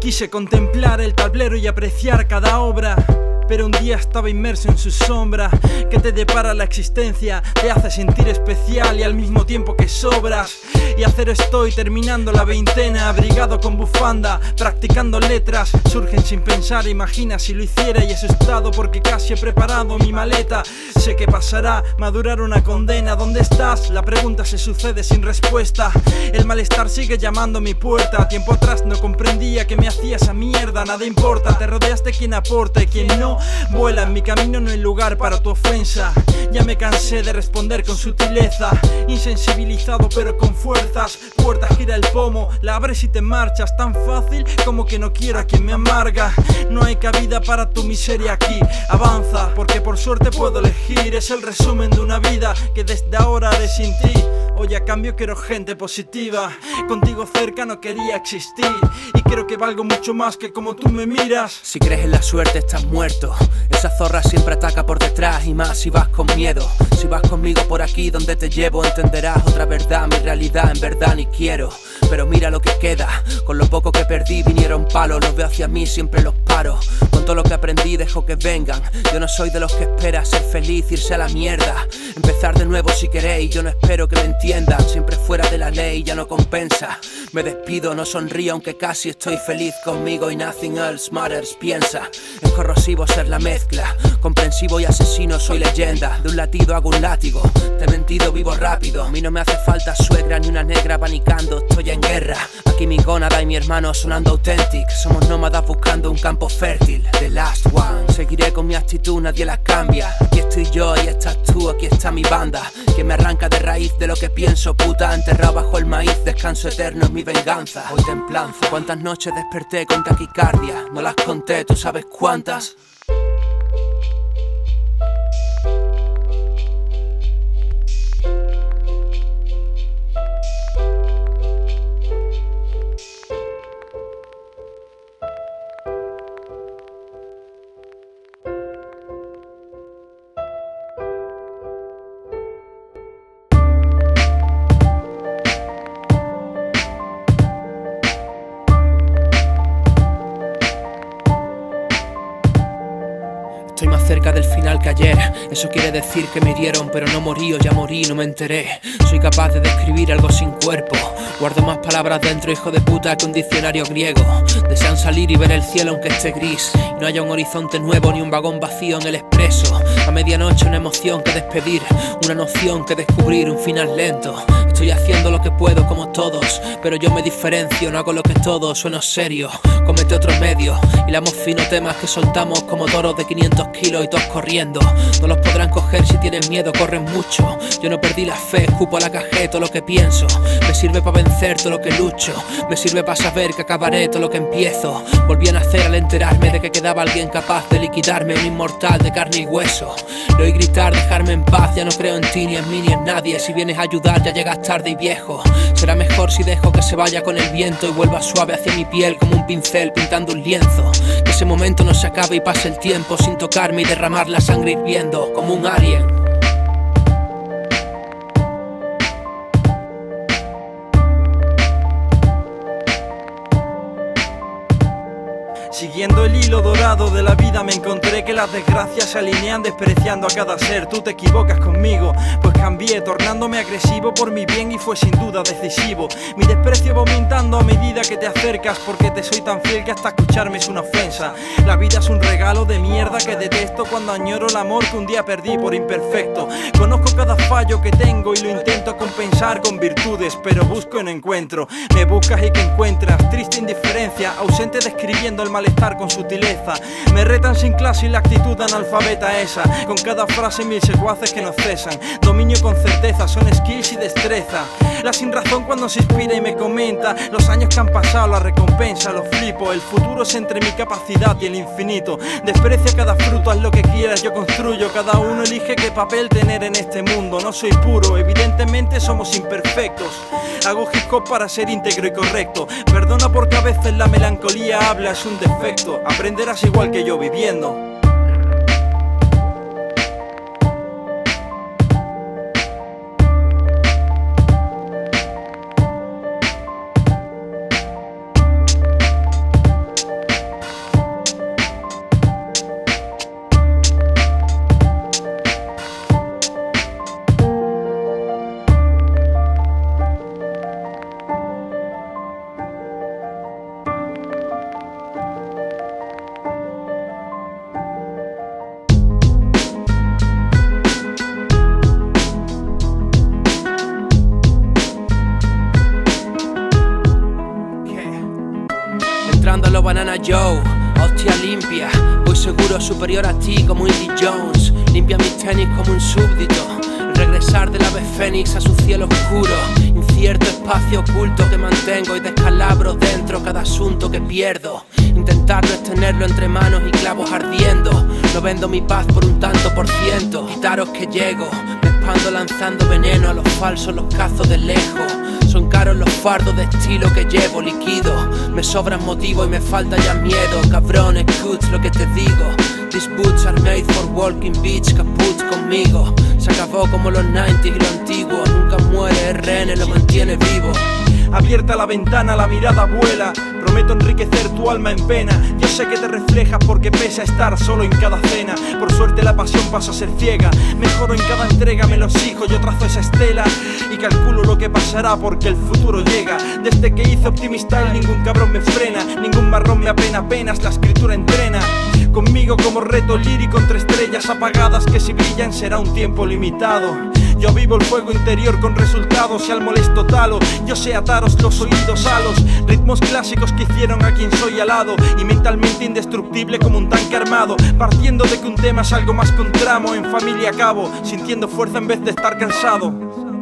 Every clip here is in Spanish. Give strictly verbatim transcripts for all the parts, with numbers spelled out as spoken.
Quise contemplar el tablero y apreciar cada obra, pero un día estaba inmerso en su sombra. Que te depara la existencia, te hace sentir especial y al mismo tiempo que sobras. Y a cero estoy terminando la veintena, abrigado con bufanda, practicando letras. Surgen sin pensar, imagina si lo hiciera, y asustado porque casi he preparado mi maleta. Sé que pasará, madurar una condena. ¿Dónde estás? La pregunta se sucede sin respuesta. El malestar sigue llamando a mi puerta. Tiempo atrás no comprendía que me hacía esa mierda. Nada importa, te rodeas de quien aporta y quien no vuela. En mi camino no hay lugar para tu ofensa. Ya me cansé de responder con sutileza, insensibilizado pero con fuerzas. Puerta gira el pomo, la abres y te marchas. Tan fácil como que no quiero a quien me amarga. No hay cabida para tu miseria aquí. Avanza, porque por suerte puedo elegir. Es el resumen de una vida que desde ahora haré sin ti. Hoy a cambio quiero gente positiva. Contigo cerca no quería existir, y creo que valgo mucho más que como tú me miras. Si crees en la suerte estás muerto. Esa zorra siempre ataca por detrás, y más si vas con miedo. Si vas conmigo por aquí donde te llevo, entenderás otra verdad. Mi realidad en verdad ni quiero, pero mira lo que queda. Con lo poco que perdí vinieron palos. Los veo hacia mí, siempre los paro. Con todo lo que aprendí dejo que vengan. Yo no soy de los que espera ser feliz, irse a la mierda. Empezar de nuevo si queréis, yo no espero que me entiendan. Siempre fuera de la ley ya no compensa. Me despido, no sonrío aunque casi estoy feliz conmigo. Y nothing else matters, piensa. Es corrosivo ser la mezcla, comprensivo y asesino, soy leyenda. De un latido hago un látigo, te he mentido, vivo rápido. A mí no me hace falta suegra ni una negra panicando, estoy en guerra. Aquí mi gónada y mi hermano sonando authentic. Somos nómadas buscando un campo fértil. The last one. Seguiré con mi actitud, nadie la cambia. Aquí estoy yo y estás tú, aquí está mi banda. Que me arranca de raíz de lo que pienso, puta. Enterrado bajo el maíz, descanso eterno es mi venganza. Hoy templanza. Cuántas noches desperté con taquicardia, no las conté, ¿tú sabes cuántas? Estoy más cerca del final que ayer. Eso quiere decir que me hirieron, pero no morí o ya morí, no me enteré. Soy capaz de describir algo sin cuerpo. Guardo más palabras dentro, hijo de puta, que un diccionario griego. Desean salir y ver el cielo aunque esté gris, y no haya un horizonte nuevo ni un vagón vacío en el expreso. A medianoche una emoción que despedir, una noción que descubrir, un final lento. Estoy haciendo lo que puedo como todos, pero yo me diferencio, no hago lo que todos, sueno serio. Comete otros medios, hilamos fino temas que soltamos como toros de quinientos kilos y todos corriendo. No los podrán coger si tienen miedo, corren mucho. Yo no perdí la fe, escupo a la cajeta todo lo que pienso. Me sirve para vencer todo lo que lucho, me sirve para saber que acabaré todo lo que empiezo. Volví a nacer al enterarme de que quedaba alguien capaz de liquidarme, un inmortal de carne y hueso. Le oí gritar, dejarme en paz, ya no creo en ti, ni en mí, ni en nadie. Si vienes a ayudar ya llegas tarde y viejo. Será mejor si dejo que se vaya con el viento y vuelva suave hacia mi piel como un pincel pintando un lienzo. Que ese momento no se acabe y pase el tiempo sin tocarme y derramar la sangre hirviendo como un alien. Siguiendo el hilo dorado de la vida me encontré que las desgracias se alinean despreciando a cada ser. Tú te equivocas conmigo, pues cambié tornándome agresivo por mi bien y fue sin duda decisivo. Mi desprecio va aumentando a medida que te acercas, porque te soy tan fiel que hasta escucharme es una ofensa. La vida es un regalo de mierda que detesto cuando añoro el amor que un día perdí por imperfecto. Conozco cada fallo que tengo y lo intento compensar con virtudes, pero busco y no encuentro. Me buscas y que encuentras triste indiferencia, ausente describiendo el malestar con sutileza. Me retan sin clase y la actitud analfabeta esa. Con cada frase mil secuaces que no cesan. Dominio con certeza, son skills y destreza. La sin razón cuando se inspira y me comenta los años que han pasado, la recompensa, lo flipo. El futuro es entre mi capacidad y el infinito. Desprecia cada fruto, haz lo que quieras, yo construyo. Cada uno elige qué papel tener en este mundo. No soy puro, evidentemente somos imperfectos. Hago hip hop para ser íntegro y correcto. Perdona porque a veces la melancolía habla, es un defecto. Aprenderás igual que yo viviendo. solo Banana Joe, hostia limpia. Voy seguro superior a ti como Indy Jones. Limpia mis tenis como un súbdito. El regresar del ave fénix a su cielo oscuro. Incierto espacio oculto que mantengo y descalabro dentro cada asunto que pierdo. Intentarlo es tenerlo entre manos y clavos ardiendo. No vendo mi paz por un tanto por ciento. Quitaros que llego, me expando lanzando veneno a los falsos, los cazo de lejos. Son caros los fardos de estilo que llevo, liquido. Me sobran motivos y me falta ya miedo. Cabrón, escuch lo que te digo. These boots are made for walking beach. Caput conmigo. Se acabó como los noventa y lo antiguo. Nunca muere, R N lo mantiene vivo. Abierta la ventana, la mirada vuela. Prometo enriquecer tu alma en pena. Yo sé que te reflejas porque pesa estar solo en cada cena. Por suerte la pasión pasa a ser ciega. Mejoro en cada entrega, me lo exijo. Yo trazo esa estela y calculo lo que pasará porque el futuro llega. Desde que hice Optimistyle ningún cabrón me frena. Ningún marrón me apena, apenas la escritura entrena. Conmigo como reto lírico entre estrellas apagadas que si brillan será un tiempo limitado. Yo vivo el fuego interior con resultados y al molesto talo. Yo sé ataros los oídos a los ritmos clásicos que hicieron a quien soy alado. Y mentalmente indestructible como un tanque armado. Partiendo de que un tema es algo más que un tramo. En familia acabo, sintiendo fuerza en vez de estar cansado.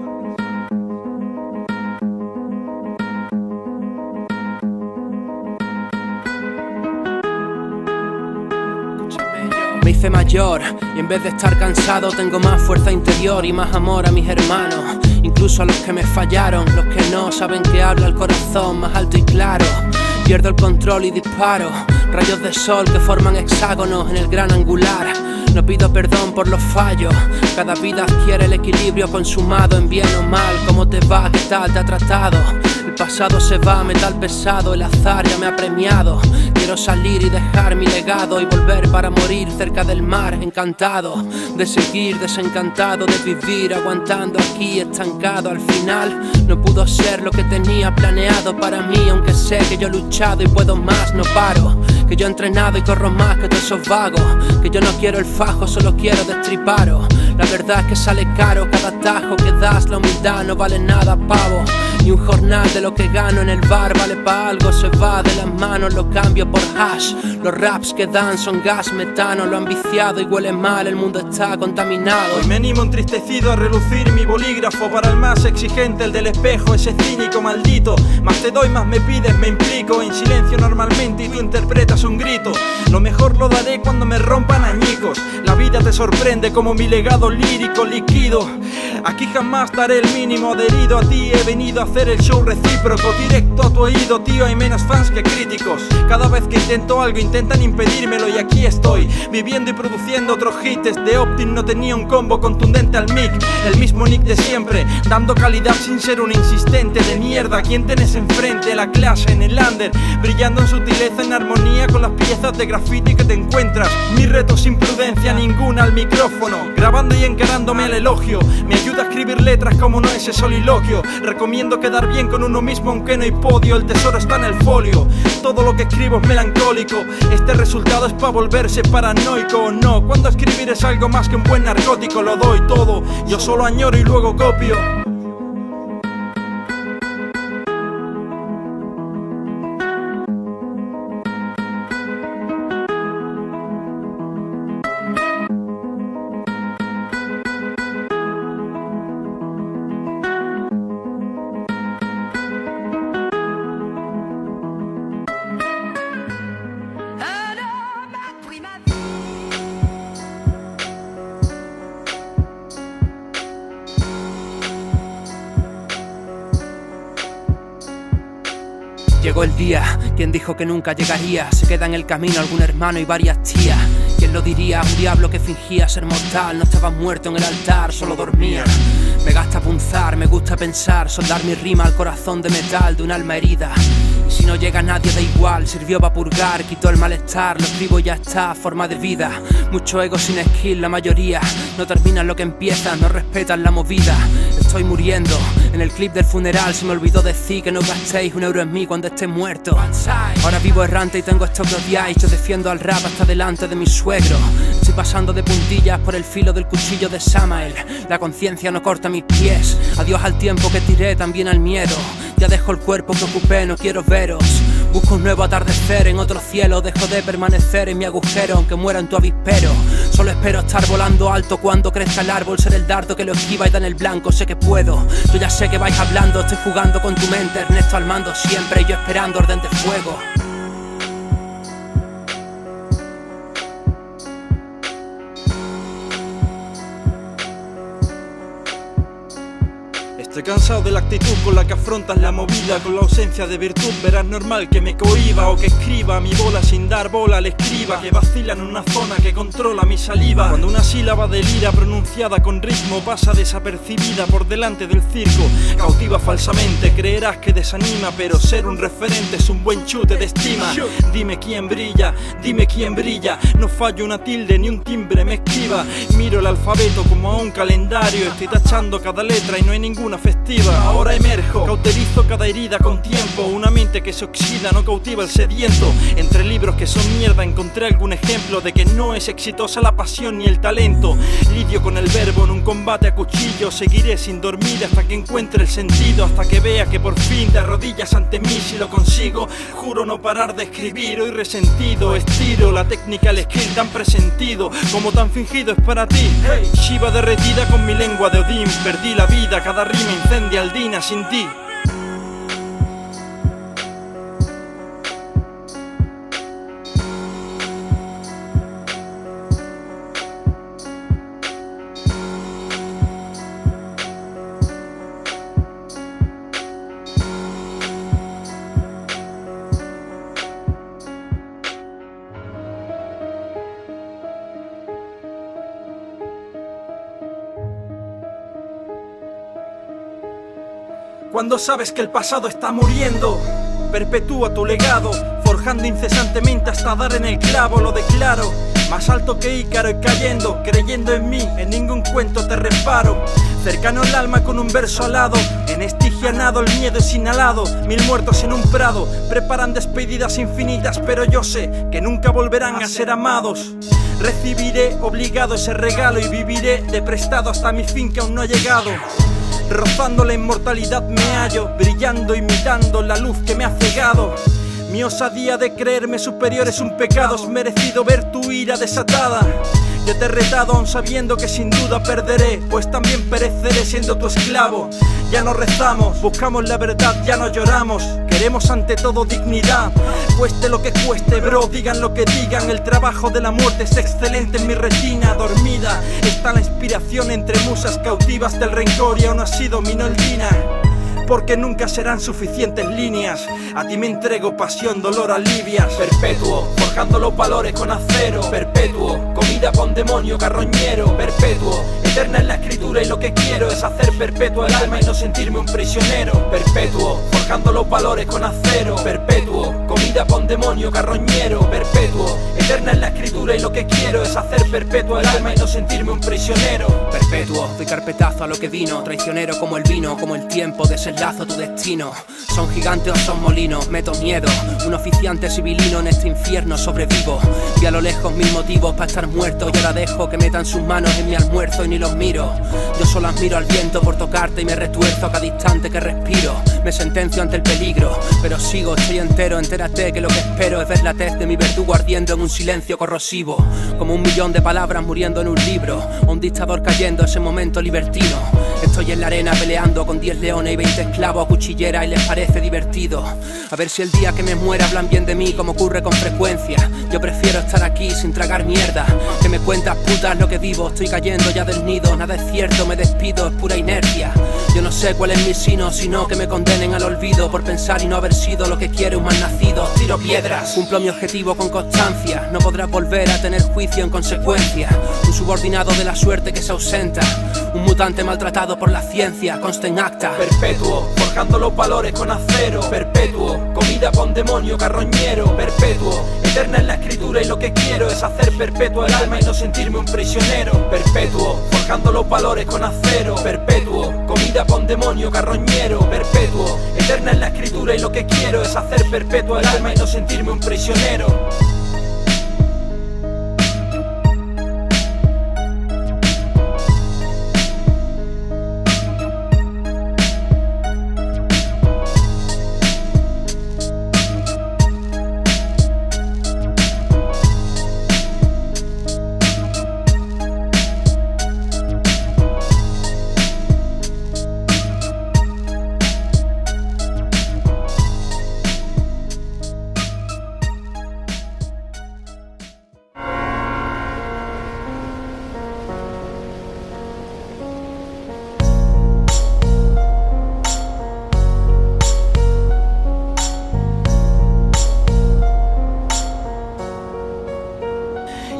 Me hice mayor y en vez de estar cansado tengo más fuerza interior y más amor a mis hermanos. Incluso a los que me fallaron, los que no saben que habla el corazón más alto y claro. Pierdo el control y disparo rayos de sol que forman hexágonos en el gran angular. No pido perdón por los fallos. Cada vida adquiere el equilibrio consumado en bien o mal. ¿Cómo te va? ¿Qué tal te ha tratado? El pasado se va, metal pesado, el azar ya me ha premiado. Quiero salir y dejar mi legado y volver para morir cerca del mar, encantado de seguir, desencantado de vivir, aguantando aquí estancado. Al final no pudo ser lo que tenía planeado para mí, aunque sé que yo he luchado y puedo más, no paro. Que yo he entrenado y corro más que todos esos vagos. Que yo no quiero el fajo, solo quiero destriparos. La verdad es que sale caro cada atajo que das, la humildad no vale nada, pavo. Ni un jornal de lo que gano en el bar vale pa' algo, se va de las manos, lo cambio por hash. Los raps que dan son gas metano, lo han viciado y huele mal, el mundo está contaminado. Hoy me animo entristecido a relucir mi bolígrafo para el más exigente, el del espejo, ese cínico maldito. Más te doy, más me pides, me implico en silencio normalmente y tú interpretas un grito. Lo mejor lo daré cuando me rompan añicos. La vida te sorprende como mi legado lírico líquido. Aquí jamás daré el mínimo adherido a ti, he venido a hacer el show recíproco, directo a tu oído, tío, hay menos fans que críticos. Cada vez que intento algo intentan impedírmelo y aquí estoy, viviendo y produciendo otros hits. De Optim no tenía un combo contundente al mic, el mismo nick de siempre, dando calidad sin ser un insistente de mierda. ¿Quién tenés enfrente? La clase en el under, brillando en sutileza, en armonía con las piezas de graffiti que te encuentras. Mi reto sin prudencia ninguna al micrófono, grabando y encarándome al elogio. Me ayuda a escribir letras como no ese soliloquio. Recomiendo quedar bien con uno mismo aunque no hay podio, el tesoro está en el folio. Todo lo que escribo es melancólico, este resultado es para volverse paranoico. No, cuando escribir es algo más que un buen narcótico, lo doy todo, yo solo añoro y luego copio. Llegó el día, quien dijo que nunca llegaría. Se queda en el camino algún hermano y varias tías. ¿Quién lo diría? Un diablo que fingía ser mortal. No estaba muerto en el altar, solo dormía. Me gasta punzar, me gusta pensar, soldar mi rima al corazón de metal de un alma herida. Y si no llega nadie da igual, sirvió para purgar, quitó el malestar, lo escribo y ya está, forma de vida. Mucho ego sin skill, la mayoría no terminan lo que empiezan, no respetan la movida. Estoy muriendo, en el clip del funeral se me olvidó decir que no gastéis un euro en mí cuando esté muerto. Ahora vivo errante y tengo esto que odiáis, yo defiendo al rap hasta delante de mi suegro. Estoy pasando de puntillas por el filo del cuchillo de Samael. La conciencia no corta mis pies, adiós al tiempo que tiré, también al miedo. Ya dejo el cuerpo que ocupé, no quiero veros. Busco un nuevo atardecer en otro cielo. Dejo de permanecer en mi agujero aunque muera en tu avispero. Solo espero estar volando alto cuando crezca el árbol. Ser el dardo que lo esquiva y da en el blanco. Sé que puedo, yo ya sé que vais hablando. Estoy jugando con tu mente, Ernesto al mando siempre y yo esperando orden de fuego. Estoy cansado de la actitud con la que afrontas la movida. Con la ausencia de virtud verás normal que me cohiba o que escriba mi bola sin dar bola al escriba que vacila en una zona que controla mi saliva. Cuando una sílaba de lira pronunciada con ritmo pasa desapercibida por delante del circo, cautiva falsamente, creerás que desanima, pero ser un referente es un buen chute de estima. Dime quién brilla, dime quién brilla. No fallo una tilde ni un timbre me esquiva. Miro el alfabeto como a un calendario. Estoy tachando cada letra y no hay ninguna festiva. Ahora emerjo, cauterizo cada herida con tiempo. Una mente que se oxida no cautiva el sediento. Entre libros que son mierda encontré algún ejemplo de que no es exitosa la pasión ni el talento. Lidio con el verbo en un combate a cuchillo. Seguiré sin dormir hasta que encuentre el sentido, hasta que vea que por fin te arrodillas ante mí. Si lo consigo, juro no parar de escribir. Hoy resentido, estiro la técnica al escribir tan presentido como tan fingido es para ti. Hey. Shiva derretida con mi lengua de Odín. Perdí la vida, cada rima incendia aldina sin ti. Cuando sabes que el pasado está muriendo, perpetúa tu legado, forjando incesantemente hasta dar en el clavo. Lo declaro, más alto que Ícaro y cayendo, creyendo en mí, en ningún cuento te reparo. Cercano al alma con un verso alado, en Estigia nado, el miedo es inhalado. Mil muertos en un prado, preparan despedidas infinitas, pero yo sé que nunca volverán a ser amados. Recibiré obligado ese regalo y viviré de prestado hasta mi fin que aún no ha llegado. Rozando la inmortalidad me hallo, brillando, imitando la luz que me ha cegado. Mi osadía de creerme superior es un pecado, es merecido ver tu ira desatada. Yo te he retado aún sabiendo que sin duda perderé, pues también pereceré siendo tu esclavo. Ya no rezamos, buscamos la verdad, ya no lloramos. Queremos ante todo dignidad, cueste lo que cueste, bro, digan lo que digan. El trabajo de la muerte es excelente en mi retina dormida. Está la inspiración entre musas cautivas del rencor y aún así domino el dina. Porque nunca serán suficientes líneas. A ti me entrego pasión, dolor, alivias. Perpetuo, forjando los valores con acero. Perpetuo, comida pa' un demonio carroñero. Perpetuo, eterna en la escritura y lo que quiero es hacer perpetuo el alma y no sentirme un prisionero. Perpetuo, forjando los valores con acero. Perpetuo, comida pa' un demonio carroñero. Perpetuo, eterna en la escritura y lo que quiero es hacer perpetuo el alma y no sentirme un prisionero. Perpetuo, doy carpetazo a lo que vino. Traicionero como el vino, como el tiempo de ese lazo tu destino. Son gigantes o son molinos, meto miedo. Un oficiante civilino en este infierno sobrevivo. Vi a lo lejos mil motivos para estar muerto y ahora dejo que metan sus manos en mi almuerzo y ni los miro. Yo solo admiro al viento por tocarte y me retuerzo a cada instante que respiro. Me sentencio ante el peligro, pero sigo, estoy entero. Entérate que lo que espero es ver la tez de mi verdugo ardiendo en un silencio corrosivo. Como un millón de palabras muriendo en un libro, o un dictador cayendo ese momento libertino. Estoy en la arena peleando con diez leones y veinte esclavos a cuchillera y les parece divertido. A ver si el día que me muera hablan bien de mí como ocurre con frecuencia. Yo prefiero estar aquí sin tragar mierda, que me cuentas putas lo que vivo. Estoy cayendo ya del nido, nada es cierto, me despido, es pura inercia. Yo no sé cuál es mi sino, sino que me condenen al olvido por pensar y no haber sido lo que quiere un mal nacido. Tiro piedras, cumplo mi objetivo con constancia. No podrás volver a tener juicio en consecuencia. Un subordinado de la suerte que se ausenta, un mutante maltratado por la ciencia, consta en acta. Perpetuo, forjando los valores con acero. Perpetuo, comida pa' un demonio carroñero. Perpetuo, eterna en la escritura y lo que quiero es hacer perpetuo el alma y no sentirme un prisionero. Perpetuo, forjando los valores con acero. Perpetuo, comida pa' un demonio carroñero. Perpetuo, eterna en la escritura y lo que quiero es hacer perpetuo el alma y no sentirme un prisionero.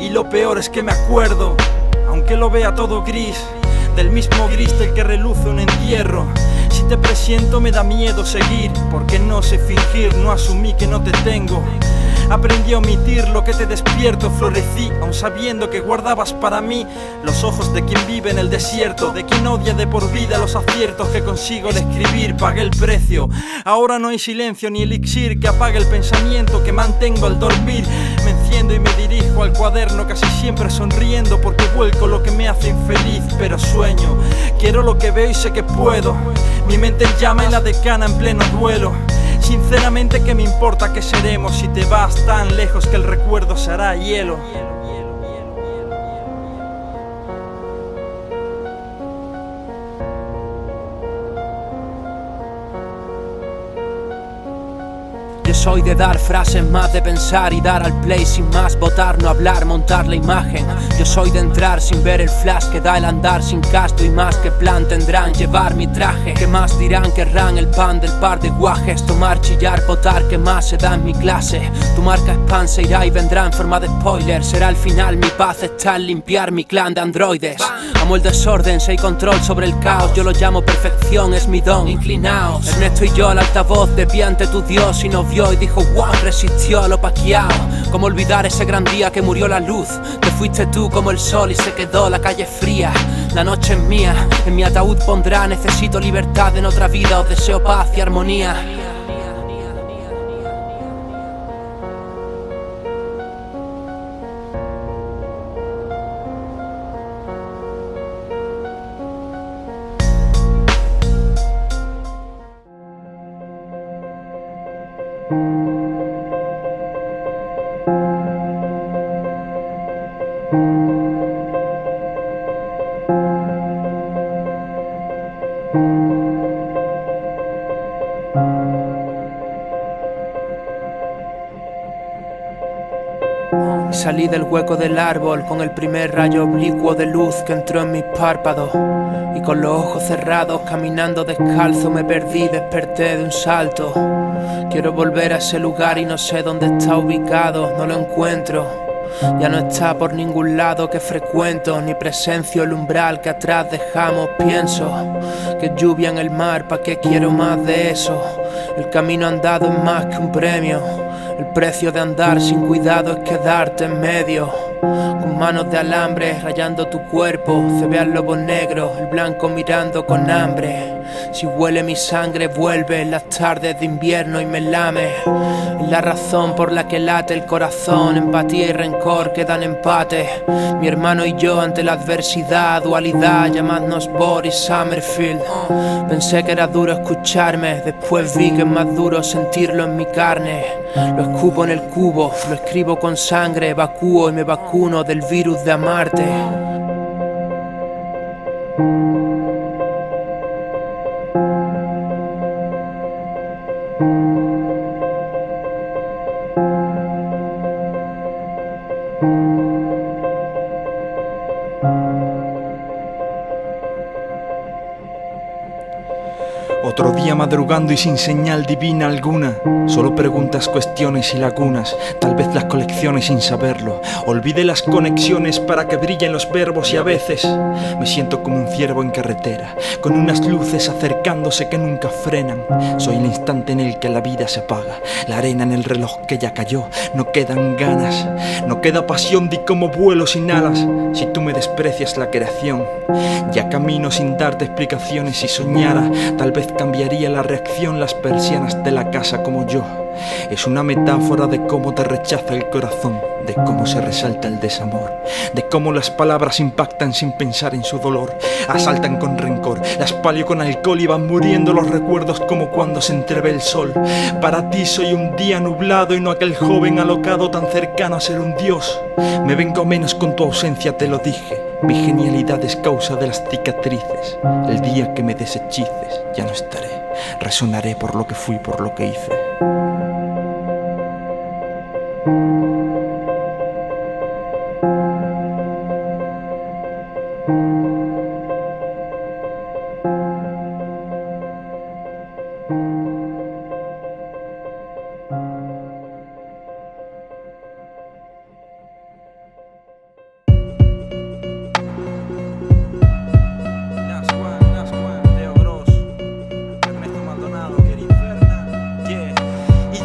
Y lo peor es que me acuerdo, aunque lo vea todo gris, del mismo gris del que reluce un entierro. Si te presiento me da miedo seguir, porque no sé fingir, no asumí que no te tengo. Aprendí a omitir lo que te despierto, florecí, aun sabiendo que guardabas para mí los ojos de quien vive en el desierto, de quien odia de por vida los aciertos que consigo al escribir. Pagué el precio, ahora no hay silencio ni elixir que apague el pensamiento que mantengo al dormir. Me enciendo y me dirijo al cuaderno casi siempre sonriendo, porque vuelco lo que me hace infeliz, pero sueño. Quiero lo que veo y sé que puedo, mi mente en llama y la decana en pleno duelo. Sinceramente, ¿qué me importa que seremos si te vas tan lejos que el recuerdo se hará hielo? Yo soy de dar frases más, de pensar y dar al play sin más, votar, no hablar, montar la imagen. Yo soy de entrar sin ver el flash que da el andar sin casto, y más que plan tendrán llevar mi traje. ¿Qué más dirán? Querrán el pan del par de guajes, tomar, chillar, votar, que más se da en mi clase. Tu marca spam se irá y vendrá en forma de spoiler. Será al final mi paz está en limpiar mi clan de androides. Amo el desorden, si hay control sobre el caos, yo lo llamo perfección, es mi don. Inclinaos, Ernesto y yo al altavoz de pie ante tu Dios, y nos vio y dijo wow, resistió a lo paquiao. Cómo olvidar ese gran día que murió la luz, te fuiste tú como el sol y se quedó la calle fría. La noche es mía, en mi ataúd pondrá necesito libertad en otra vida, os deseo paz y armonía. Salí del hueco del árbol con el primer rayo oblicuo de luz que entró en mis párpados, y con los ojos cerrados, caminando descalzo, me perdí, desperté de un salto. Quiero volver a ese lugar y no sé dónde está ubicado, no lo encuentro. Ya no está por ningún lado que frecuento, ni presencio el umbral que atrás dejamos. Pienso que lluvia en el mar, ¿pa' qué quiero más de eso? El camino andado es más que un premio. El precio de andar sin cuidado es quedarte en medio, con manos de alambre rayando tu cuerpo. Se ve al lobo negro, el blanco mirando con hambre. Si huele mi sangre vuelve en las tardes de invierno y me lame. Es la razón por la que late el corazón, empatía y rencor quedan empate. Mi hermano y yo ante la adversidad, dualidad, llamadnos Boris Summerfield. Pensé que era duro escucharme, después vi que es más duro sentirlo en mi carne. Lo escupo en el cubo, lo escribo con sangre, evacúo y me vacuno del virus de amarte. Otro día madrugando y sin señal divina alguna, solo preguntas, cuestiones y lagunas, tal vez las colecciones sin saberlo. Olvide las conexiones para que brillen los verbos y a veces me siento como un ciervo en carretera, con unas luces acercándose que nunca frenan. Soy el instante en el que la vida se apaga, la arena en el reloj que ya cayó. No quedan ganas, no queda pasión, di como vuelo sin alas. Si tú me desprecias la creación, ya camino sin darte explicaciones. Si soñara, tal vez cambiaría la reacción, las persianas de la casa como yo. Es una metáfora de cómo te rechaza el corazón, de cómo se resalta el desamor, de cómo las palabras impactan sin pensar en su dolor, asaltan con rencor, las palio con alcohol y van muriendo los recuerdos como cuando se entrevé el sol. Para ti soy un día nublado y no aquel joven alocado tan cercano a ser un dios. Me vengo menos con tu ausencia, te lo dije. Mi genialidad es causa de las cicatrices. El día que me deshechices ya no estaré. Resonaré por lo que fui, por lo que hice.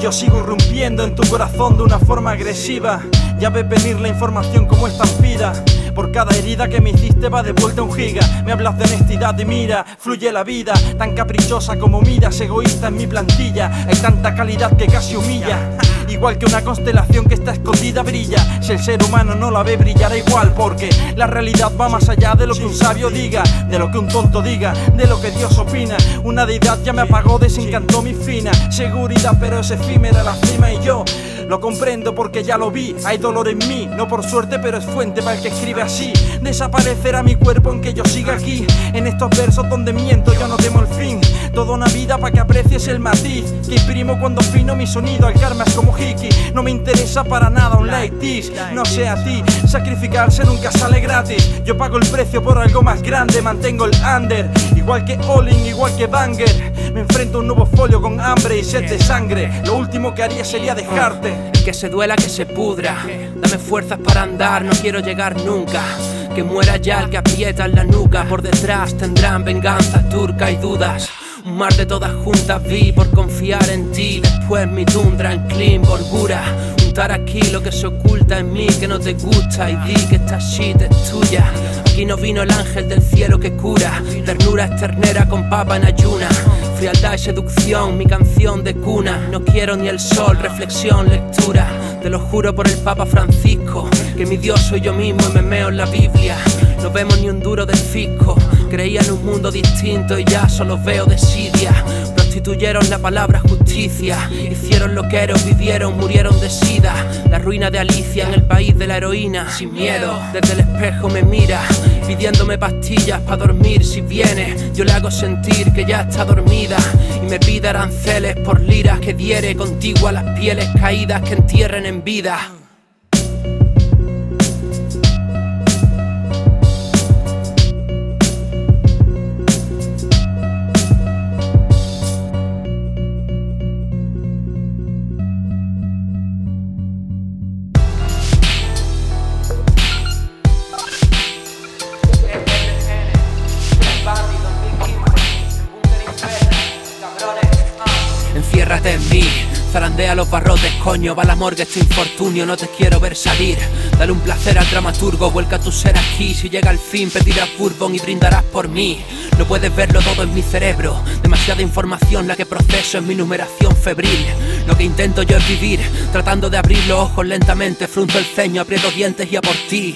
yo sigo irrumpiendo en tu corazón de una forma agresiva. Ya ves venir la información como estampida. Por cada herida que me hiciste va de vuelta un giga. Me hablas de honestidad y mira, fluye la vida. Tan caprichosa como miras, egoísta en mi plantilla. Hay tanta calidad que casi humilla. Igual que una constelación que está escondida brilla. Si el ser humano no la ve, brillará igual. Porque la realidad va más allá de lo que un sabio diga, de lo que un tonto diga, de lo que Dios opina. Una deidad ya me apagó, desencantó mi fina seguridad, pero es efímera la cima. Y yo lo comprendo porque ya lo vi. Hay dolor en mí, no por suerte, pero es fuente para el que escribe así. Desaparecerá mi cuerpo aunque yo siga aquí. En estos versos donde miento yo no temo el fin. Toda una vida para que aprecies el matiz que imprimo cuando afino mi sonido. Al karma es como Hiki, no me interesa para nada un like this. No sé a ti, sacrificarse nunca sale gratis. Yo pago el precio por algo más grande. Mantengo el under, igual que Olin, igual que Banger. Me enfrento a un nuevo folio con hambre y sed de sangre. Lo último que haría sería dejarte. El que se duela, que se pudra. Dame fuerzas para andar, no quiero llegar nunca. Que muera ya el que aprieta en la nuca. Por detrás tendrán venganza turca y dudas. Un mar de todas juntas vi por confiar en ti. Después mi tundra en clean borgura. Untar aquí lo que se oculta en mí que no te gusta. Y di que esta shit es tuya. Aquí no vino el ángel del cielo que cura. Ternura es ternera con papa en ayuna. Frialdad y seducción, mi canción de cuna. No quiero ni el sol, reflexión, lectura. Te lo juro por el Papa Francisco, que mi Dios soy yo mismo y me meo en la Biblia. No vemos ni un duro del fisco. Creía en un mundo distinto y ya solo veo desidia. Prostituyeron la palabra justicia. Hicieron loqueros, vivieron, murieron de sida. La ruina de Alicia en el país de la heroína. Sin miedo, desde el espejo me mira, pidiéndome pastillas para dormir. Si viene, yo le hago sentir que ya está dormida. Y me pide aranceles por liras que diere contigo a las pieles caídas que entierren en vida. Enciérrate en mí, zarandea los barrotes, coño. Va la morgue este infortunio, no te quiero ver salir. Dale un placer al dramaturgo, vuelca tu ser aquí. Si llega el fin pedirás bourbon y brindarás por mí. No puedes verlo todo en mi cerebro. Demasiada información la que proceso en mi numeración febril. Lo que intento yo es vivir, tratando de abrir los ojos lentamente. Frunzo el ceño, aprieto dientes y a por ti.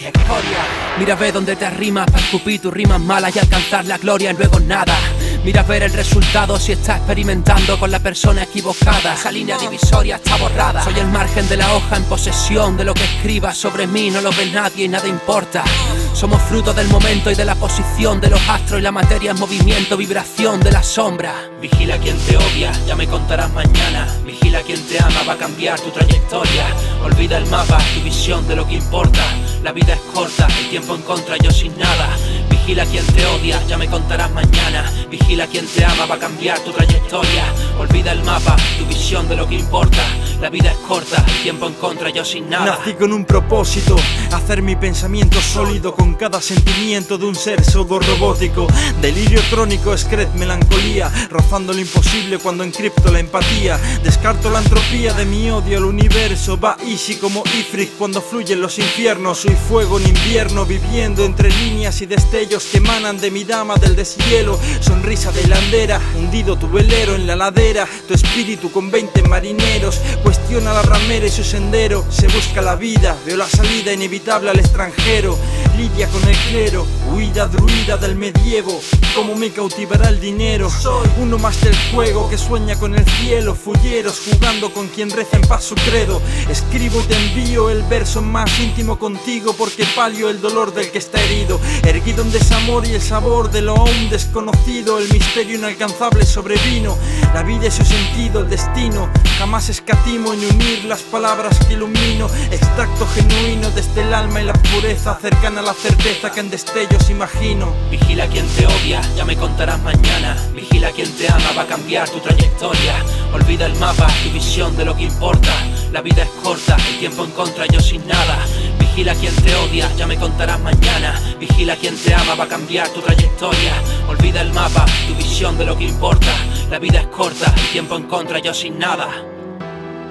Mira, ve donde te arrimas para escupir tus rimas malas y alcanzar la gloria y luego nada. Mira ver el resultado si está experimentando con la persona equivocada. Esa línea divisoria está borrada. Soy el margen de la hoja en posesión de lo que escribas sobre mí. No lo ve nadie y nada importa. Somos fruto del momento y de la posición de los astros y la materia en movimiento, vibración de la sombra. Vigila a quien te odia, ya me contarás mañana. Vigila a quien te ama, va a cambiar tu trayectoria. Olvida el mapa, tu visión de lo que importa. La vida es corta, el tiempo en contra, yo sin nada. Vigila a quien te odia, ya me contarás mañana. Vigila a quien te ama, va a cambiar tu trayectoria. Olvida el mapa, tu visión de lo que importa. La vida es corta, el tiempo en contra, yo sin nada. Nací con un propósito, hacer mi pensamiento sólido con cada sentimiento de un ser pseudo robótico. Delirio crónico, excret, melancolía, rozando lo imposible cuando encripto la empatía. Descarto la entropía de mi odio al universo. Va easy como Ifrit cuando fluyen los infiernos. Soy fuego en invierno, viviendo entre líneas y destellos que emanan de mi dama del deshielo. Sonrisa de hilandera, hundido tu velero en la ladera. Tu espíritu con veinte marineros. Cuestiona la ramera y su sendero. Se busca la vida, veo la salida inevitable al extranjero. Lidia con el clero, huida druida del medievo. Cómo me cautivará el dinero. Soy uno más del juego que sueña con el cielo. Fulleros jugando con quien reza en paz su credo. Escribo y te envío el verso más íntimo contigo, porque palio el dolor del que está herido. Erguido en desamor y el sabor de lo aún desconocido. El misterio inalcanzable sobrevino. La vida y su sentido, el destino. Jamás escatimo en unir las palabras que ilumino. Extracto genuino desde el alma y la pureza, cercana a la certeza que en destellos imagino. Vigila a quien te odia, ya me contarás mañana. Vigila a quien te ama, va a cambiar tu trayectoria. Olvida el mapa, tu visión de lo que importa. La vida es corta, el tiempo en contra, yo sin nada. Vigila a quien te odia, ya me contarás mañana. Vigila a quien te ama, va a cambiar tu trayectoria. Olvida el mapa, tu visión de lo que importa. La vida es corta, el tiempo en contra, yo sin nada.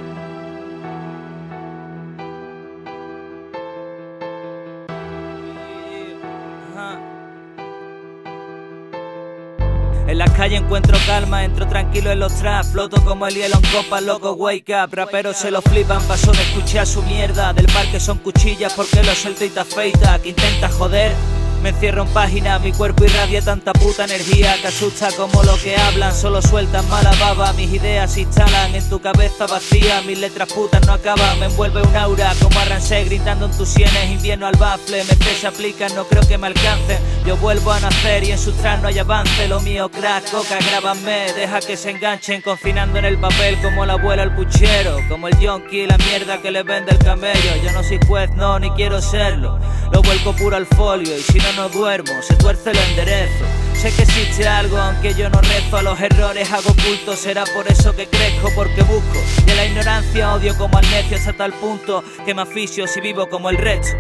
En las calles encuentro calma, entro tranquilo en los traps, floto como el hielo en copas, loco, wake up. Raperos se lo flipan, paso de escuchar su mierda. Del parque son cuchillas porque lo suelto y te afeita. Que intenta joder, me encierro en páginas, mi cuerpo irradia tanta puta energía que asusta como lo que hablan, solo sueltan mala baba. Mis ideas se instalan en tu cabeza vacía, mis letras putas no acaban, me envuelve un aura como arrancé gritando en tus sienes, invierno al bafle, me se aplican, no creo que me alcancen. Yo vuelvo a nacer y en sus tras no hay avance, lo mío crack, coca, grábame, deja que se enganchen, confinando en el papel como la abuela al puchero, como el yonki, la mierda que le vende el camello. Yo no soy juez, no, ni quiero serlo, lo vuelco puro al folio y si no no duermo, se tuerce lo enderezo. Sé que existe algo, aunque yo no rezo a los errores, hago culto. Será por eso que crezco, porque busco. Y en la ignorancia odio como al necio hasta tal punto que me aficio si vivo como el resto.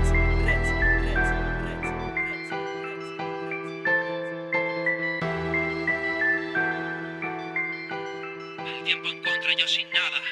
El tiempo en contra, yo sin nada.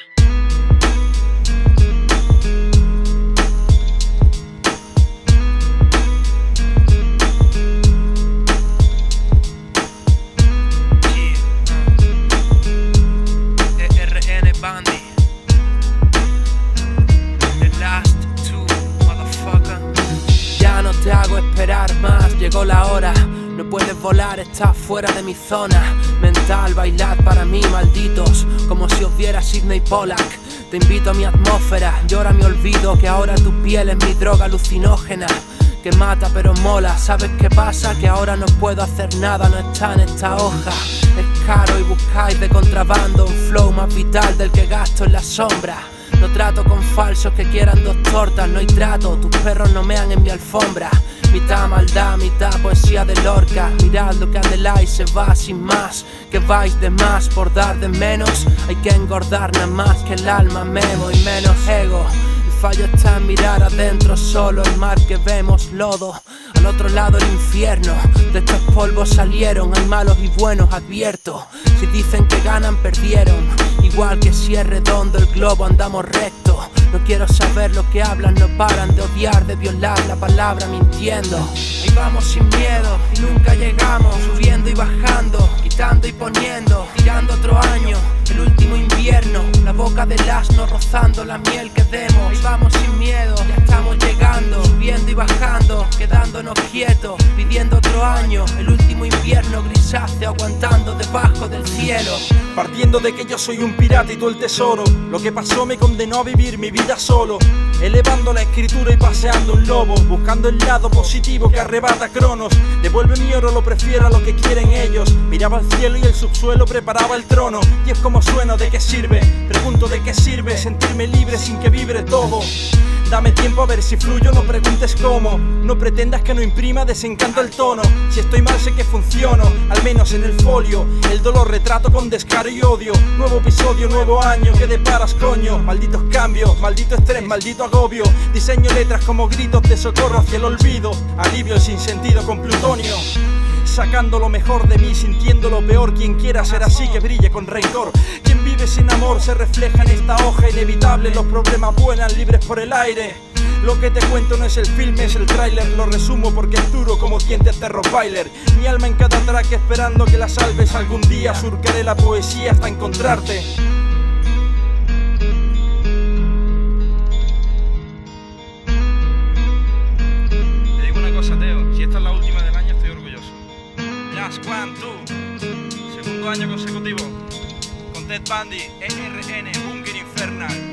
Te hago esperar más, llegó la hora. No puedes volar, estás fuera de mi zona mental. Bailad para mí, malditos, como si os viera Sidney Pollack. Te invito a mi atmósfera, llora mi olvido, que ahora tu piel es mi droga alucinógena, que mata pero mola. ¿Sabes qué pasa? Que ahora no puedo hacer nada, no está en esta hoja. Es caro y buscáis de contrabando un flow más vital del que gasto en la sombra. No trato con falsos que quieran dos tortas, no hay trato, tus perros no mean en mi alfombra. Mitad maldad, mitad poesía de Lorca. Mirad lo que anheláis, se va sin más. Que vais de más por dar de menos. Hay que engordar nada más que el alma memo y menos ego. El fallo está en mirar adentro solo, el mar que vemos lodo. Al otro lado el infierno, de estos polvos salieron, hay malos y buenos, advierto. Si dicen que ganan, perdieron. Igual que si es redondo el globo, andamos recto. No quiero saber lo que hablan, no paran de odiar, de violar la palabra mintiendo. Ahí vamos sin miedo y nunca llegamos, subiendo y bajando, quitando y poniendo, tirando otro año, el último invierno, la boca del asno rozando la miel que demos. Ahí vamos sin miedo, ya estamos llegando, subiendo y bajando, quedándonos quietos, pidiendo otro año, el último invierno grisáceo aguantando debajo del cielo. Partiendo de que yo soy un pirata y tú el tesoro, lo que pasó me condenó a vivir mi vida solo, elevando la escritura y paseando un lobo, buscando el lado positivo que arrebata Cronos. Devuelve mi oro, lo prefiero a lo que quieren ellos. Miraba al cielo y el subsuelo preparaba el trono. Y es como sueno, ¿de qué sirve? Pregunto de qué sirve sentirme libre sin que vibre todo. Dame tiempo a ver si fluyo, no preguntes cómo. No pretendas que no imprima desencanto el tono. Si estoy mal sé que funciono, al menos en el folio. El dolor retrato con descaro y odio. Nuevo episodio, nuevo año, ¿qué deparas, coño? Malditos cambios, maldito estrés, maldito agobio. Diseño letras como gritos de socorro hacia el olvido. Alivio el sinsentido con plutonio. Sacando lo mejor de mí, sintiendo lo peor. Quien quiera ser así, que brille con rencor. Quien vive sin amor se refleja en esta hoja inevitable. Los problemas vuelan libres por el aire. Lo que te cuento no es el filme, es el tráiler. Lo resumo porque es duro como dientes de Rottweiler. Mi alma en cada track esperando que la salves algún día. Surcaré la poesía hasta encontrarte. Te digo una cosa, Teo, si esta es la última del año estoy orgulloso. Last one, two. Segundo año consecutivo. Con Ted Bundy, E R N, Bunker Infernal.